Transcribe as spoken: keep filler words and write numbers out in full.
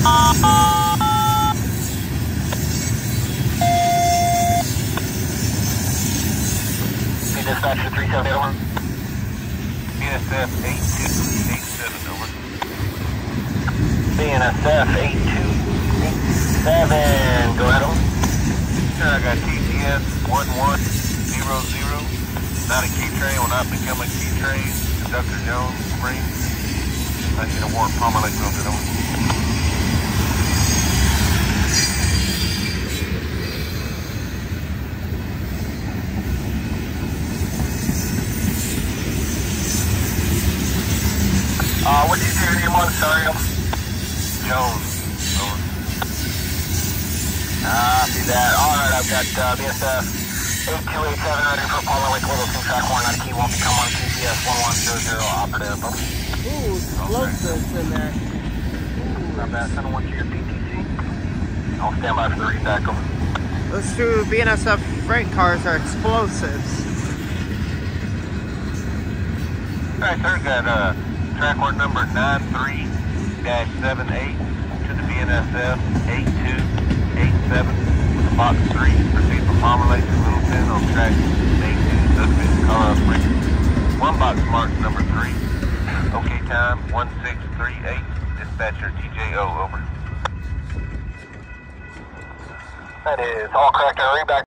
Dispatcher three seven eight, over. B N S F eight two eight seven, over. B N S F eight two eight seven, go ahead, over. Sir, I got T C S one one zero zero. Not a key train, will not become a key train. Conductor Jones, Spring. I need a warrant, Palmer Lake, goes it, over. Uh, what's your name on, sorry? Jones, over. Ah, uh, see that. Alright, I've got uh, B N S F eight two eight seven ready for Palmer Lake, Little King Track one, not a key, won't become on T C S one one zero zero operative. Ooh, explosives in there. Not bad, send one to your P T C. I'll stand by for the read back, over. Those two B N S F freight cars are explosives. Alright, sir, got uh, track work number nine three dash seven eight to the B N S F eight two eight seven, box three, proceed from Palmer Lake to Littleton on track eight two, subdivision Colorado Springs. One box marks number three, okay time one six three eight, dispatcher T J O, over. That is all correct, read back.